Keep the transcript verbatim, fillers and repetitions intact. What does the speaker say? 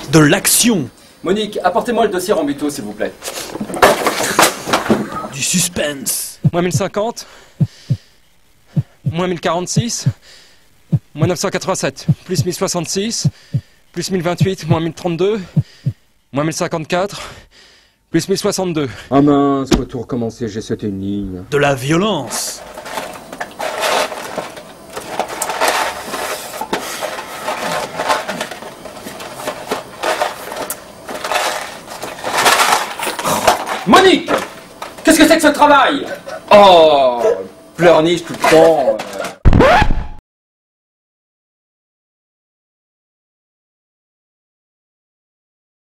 De l'action. Monique, apportez-moi le dossier Rambuteau, s'il vous plaît. Du suspense. Moins mille cinquante. Moins mille quarante-six. Moins neuf cent quatre-vingt-sept. Plus mille soixante-six. Plus mille vingt-huit. Moins mille trente-deux. Moins mille cinquante-quatre. Plus mille soixante-deux. Ah mince, faut tout recommencer, j'ai sauté une ligne. De la violence. Monique! Qu'est-ce que c'est que ce travail? Oh, pleurniche tout le temps.